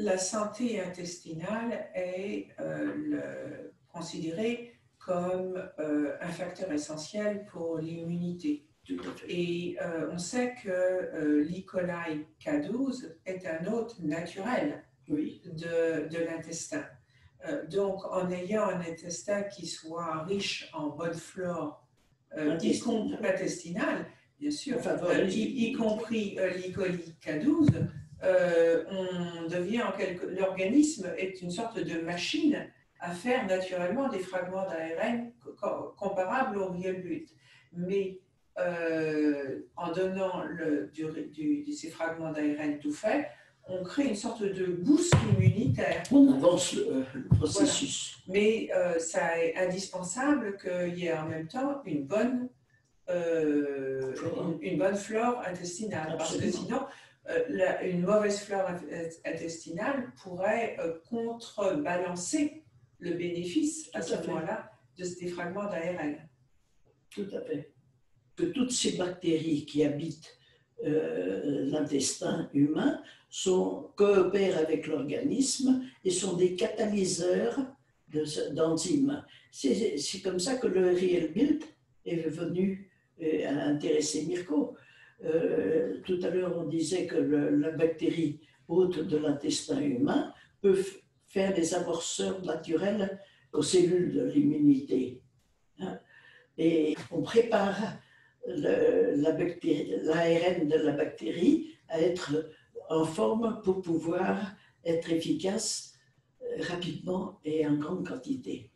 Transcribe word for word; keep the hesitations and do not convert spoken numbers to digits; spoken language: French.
la santé intestinale est euh, le, considérée comme euh, un facteur essentiel pour l'immunité. Et euh, on sait que euh, l'E. coli K douze est un hôte naturel oui. de, de l'intestin. Euh, donc, en ayant un intestin qui soit riche en bonne flore euh, intestinale. intestinale, bien sûr, euh, y, y compris euh, l'E. coli K douze, euh, on devient en quelque... l'organisme est une sorte de machine à faire naturellement des fragments d'A R N comparables au real but. Mais euh, en donnant le, du, du, de ces fragments d'A R N tout faits, on crée une sorte de boost immunitaire. On avance le, le processus. Voilà. Mais euh, ça est indispensable qu'il y ait en même temps une bonne, euh, une, une bonne flore intestinale. Absolument. Parce que sinon, euh, la, une mauvaise flore intestinale pourrait euh, contrebalancer le bénéfice à ce moment-là de ces fragments d'A R N. Tout à fait. Que toutes ces bactéries qui habitent euh, l'intestin humain sont, coopèrent avec l'organisme et sont des catalyseurs d'enzymes. C'est comme ça que le real build est venu euh, à intéresser Mirko. Euh, tout à l'heure, on disait que le, la bactérie hôte de l'intestin humain peut faire des amorceurs naturels aux cellules de l'immunité. Hein? Et on prépare l'A R N de la bactérie à être en forme pour pouvoir être efficace rapidement et en grande quantité.